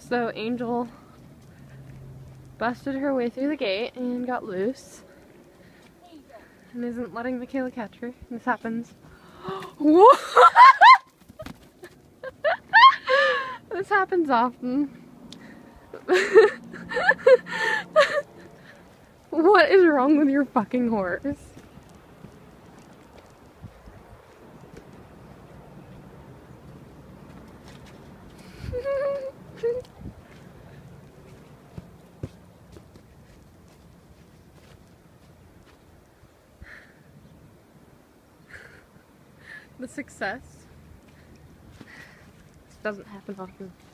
So Angel busted her way through the gate and got loose and isn't letting Michaela catch her. This happens. What? This happens often. What is wrong with your fucking horse? The success. This doesn't happen often.